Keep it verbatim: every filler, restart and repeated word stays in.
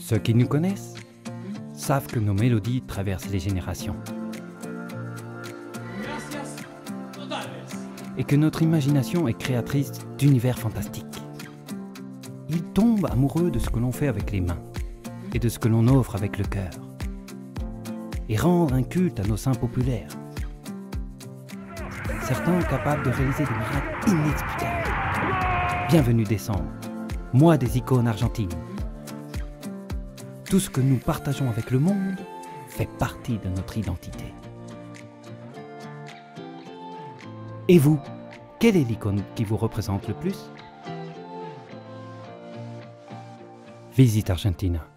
Ceux qui nous connaissent savent que nos mélodies traversent les générations et que notre imagination est créatrice d'univers fantastiques. Ils tombent amoureux de ce que l'on fait avec les mains et de ce que l'on offre avec le cœur, et rendre un culte à nos saints populaires. Certains capables de réaliser des miracles inexplicables. Bienvenue décembre, mois des icônes argentines. Tout ce que nous partageons avec le monde fait partie de notre identité. Et vous, quelle est l'icône qui vous représente le plus? Visite Argentina.